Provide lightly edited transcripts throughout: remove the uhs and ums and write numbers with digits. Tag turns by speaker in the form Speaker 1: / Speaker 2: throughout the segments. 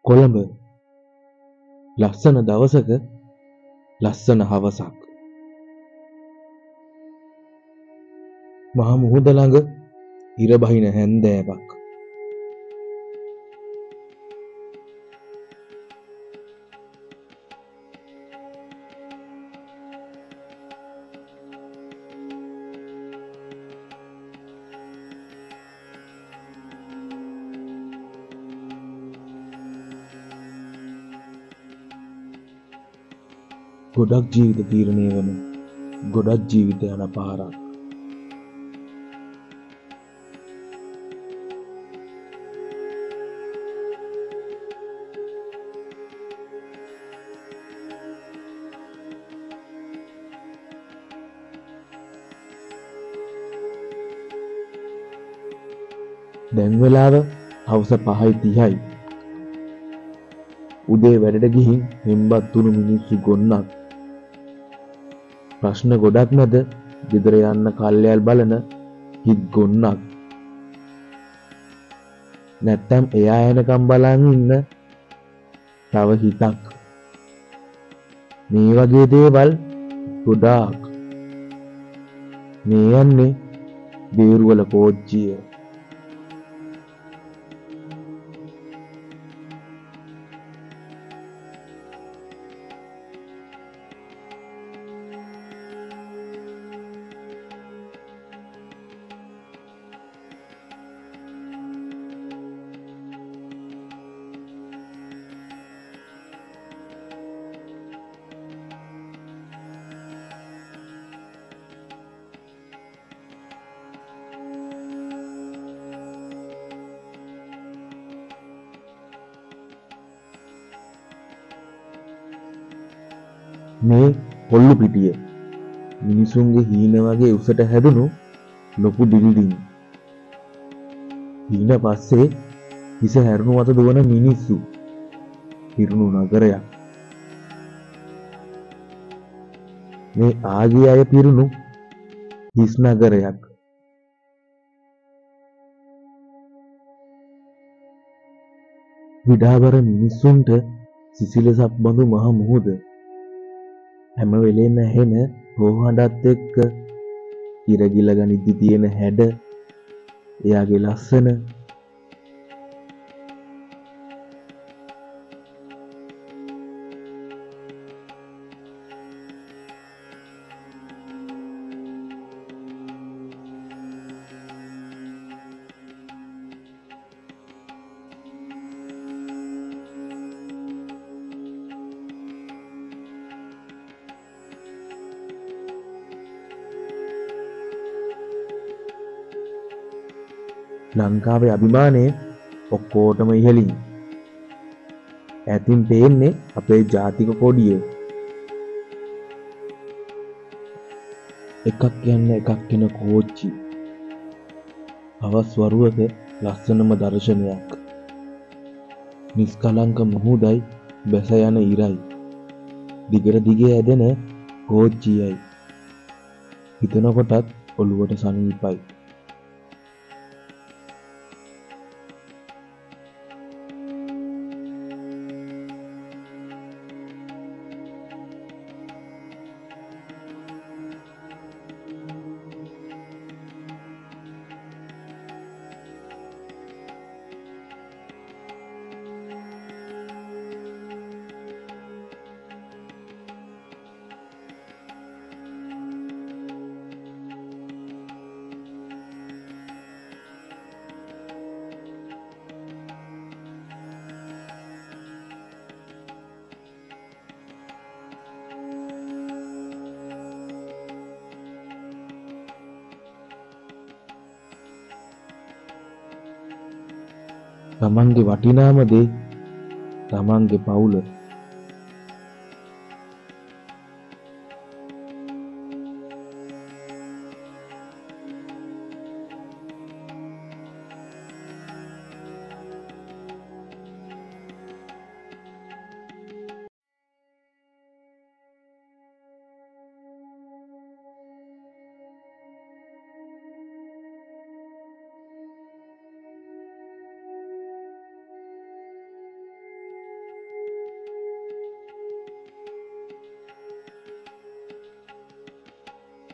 Speaker 1: කොළඹ ලස්සන දවසක ලස්සන හවසක් මහ මුහුද ළඟ ඉර බහින හැන්දෑවක් ගොඩක් ජීවිත තීරණය වන ගොඩක් ජීවිත යන පාරක් දැන් වෙලාව හවස 5:30යි. උදේ වැඩට ගිහින් හෙම්බත් තුණු මිනිස්සු ගොන්නක්. ප්‍රශ්න ගොඩක් මැද ගෙදර යන්න කල්යල් බලන හිත් ගොන්නක්. නැත්තම් එයා එනකම් බලන් ඉන්න තව හිතක්. මේ වගේ දේවල් ගොඩාක්. මේ යන්නේ බේරුවල කෝච්චිය. මේ කොල්ලු පිටිය මිනිසුන්ගේ හීන වගේ උසට හැදුණු ලොකු බිල්ඩින්. හීන පස්සේ හිස හැරුණු අත දුවන මිනිස්සු. පිරුණු නගරයක්. මේ ආගිය අය පිරුණු හිස් නගරයක්. විඩාබර මිනිස්සුන්ට සිසිලසක් බඳු මහ මුහුද. හැම වෙලේම ඇහෙන හෝහඬත් එක්ක ඉර ගිල ගනිද්දි තියෙන හැඩ, එයාගේ ලස්සන. ලංකාවේ අභිමානය ඔක්කොටම ඉහළින්. ඈතින් පේන්නේ අපේ ජාතික කොඩිය. එකක් යන්න එකක් එන කෝච්චි. හවස් වරුවක ලස්සනම දර්ශනයක්. නිස්කලංක මුහුදයි බැස යන ඉරයි. දිගට දිගේ ඇදෙන කෝච්චියයි. හිතනකොටත් ඔළුවට සනීපයි. තමන්ගේ වටිනාම දේ තමන්ගේ පවුල.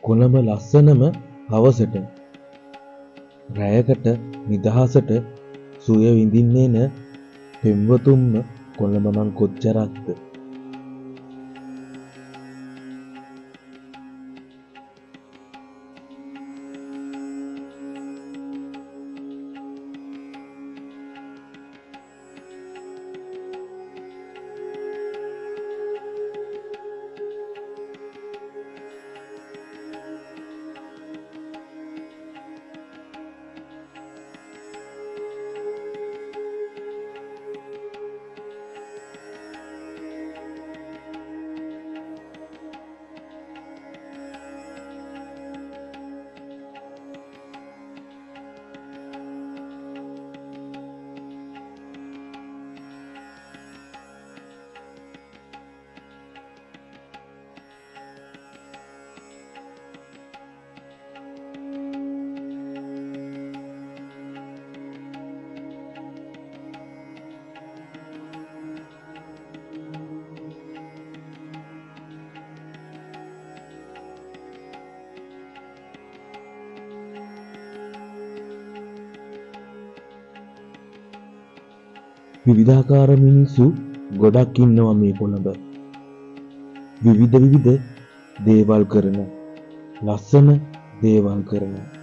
Speaker 1: කොළඹ ලස්සනම හවසට රැයකට නිදහසට සුවය විඳින්නේ න පෙම්වතුන්ම කොළඹ මං කොච්චරක්ද. විවිධාකාර මිනිස්සු ගොඩක් ඉන්නවා මේ කොළඹ. විවිධ දේවල් කරන, ලස්සන දේවල් කරන.